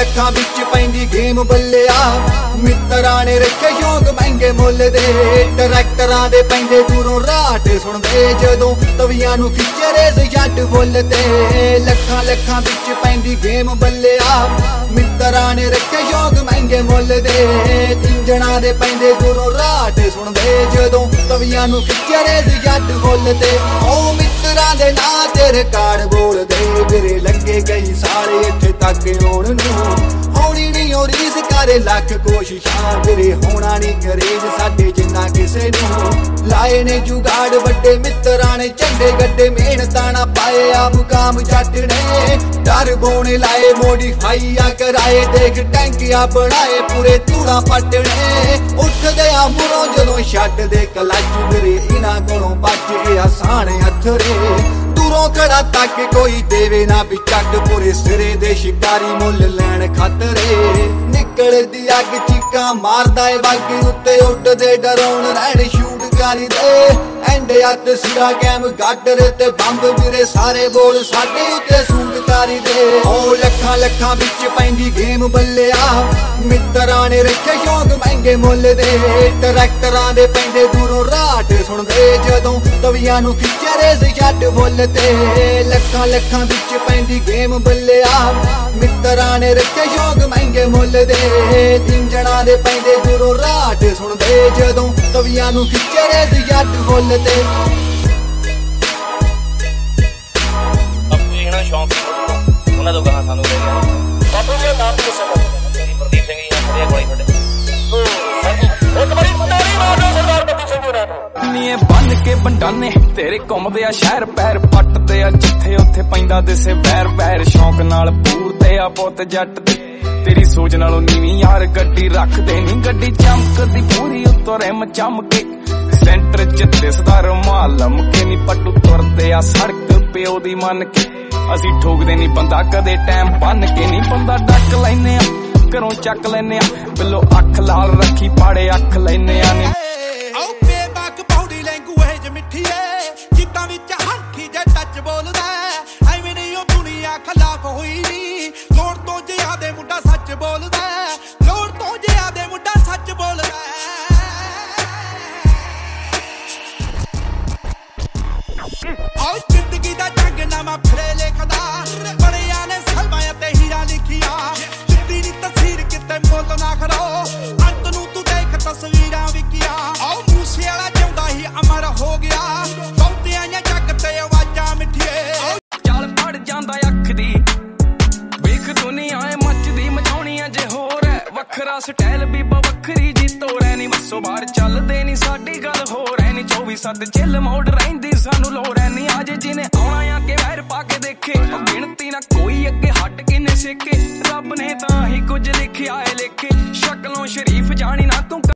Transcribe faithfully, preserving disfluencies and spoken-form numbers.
लखां विच पैंदी गेम बल्लिया मित्तरां ने रखे शौक महंगे मुल दे ट्रैक्टरां दे पैंदे दूरों राट सुणदे जदों तवियां नूं खिच्चे रेस जट फुल ते लखां लखां विच पैंदी गेम बल्लिया मित्तरां ने रखे शौक महंगे मुल दे इंजणां दे पैंदे दूरों राट सुणदे जदों तवियां नूं खिच्चे रेस जट फुल ते ओ मित्तरां दे नां ते रिकार्ड बोल दे मेरे लगे कई सारे इत्थे तक आउण नूं होनी नहीं और रीस करे लख कोशिशां मेरे होना नहीं गरीब साडे जिन्ना किसे नूं लाए ने जुगाड़ वड्डे मित्तरां ने झंडे गड्डे मेहनतां ना पाए आ मुकाम जट ने डर बोने लाए मोडिफाइया कराए देख टैंकियां बनाए पूरे तूड़ा पटने उठदे आ मुरों जदों छड्ड दे कलच मेरे इन्हां कोलों बचे आसान हथरे दूरों खड़ा तक कोई देवे ना बिचक पूरे सिरे दे शिकारी मुल लैण खातरे निकल दी अग चीकां मारदा ए बागी उत्ते उठदे डराउण रहण शूट करी दे एंडे हथ सिरा कैम गाडर ते बंब वीरे सारे बोल साडे उत्ते सूट करी दे ओ लखां लखां विच पैंदी गेम बल्लिया मित्तरां ने रखे शौक महंगे मुल दे ट्रैक्टरां दे पैंदे दूरों राट सुणदे जदों तवियां नूं खिच्चे रेस जट फुल ते लखां लखां विच पैंदी गेम बल्लिया मित्तरां ने रखे शौक महंगे मुल दे इंजणां दे पैंदे दूरों राट सुणदे जदों तवियां नूं खिच्चे रेस जट फुल ते शौक उन्होंने तो कहा सानू ले गया बापू जी नाम किस प्रदीप सिंह जी खड़े कोई खड़े एक बारी मदारी मार दो सरदार प्रदीप सिंह जी नीए बन के बंडाने तेरे घुमदे आ शहर पैर पटते आ जिथे उत्थे पैंदा दिसे पैर पैर शौक नाल पूरदे आ पुत जट दे तेरी सोच नालों नीवी यार गड्डी रखदे नी गड्डी चमकदी पूरी उत्तों रिम चमके सेंटर च दिसदा रुमाल लमके नी पट्टू तुरदे आ सड़क प्यो दी मन के असी ठोकदे नी बंदा कदे टाइम बन के नी बंदा डक लैने आ घरों चक लैने आ बिलो अख लाल रखी पाड़े अख लैने आ नी आओ बेबाक बॉडी लैंगुएज मिठी है जिद्दां विच हंठी जे टच बोलदा एवें नहीं ओ दुनिया खिलाफ होई नी लोड़ तो जियादे मुंडा सच बोलदा लोड़ तो जियादे मुंडा सच बोलदा आओ जिंदगी दा जंग नामा फिरे लिखदा बड़िया ने सलमा ते हीरा लिखिया जिद्दी नी तस्वीर किते मोल ना खड़ो अंत नू तू देख तस्वीरां विकिया आओ मूसे वाला जिंदा ही अमर हो गया बहुतियां जग ते आवाजां मिठिए चल पड़ जांदा अख दी वेख दुनिया ए मचदी मचाउणी अजे होर है वखरा स्टाइल भी बवखरी जी तोड़े नी बसो बाहर चलदे नी साडी गल होर है नी चौबी सत्त चिल मोड़ रहिंदी सानू लोड़ है नी अज जिने आउणा आ के वैर पा के देखे गिणती ना कोई अगे हट किने सेके रब ने तां ही कुछ लिखिया है लेखे शक्लों शरीफ जानी ना तू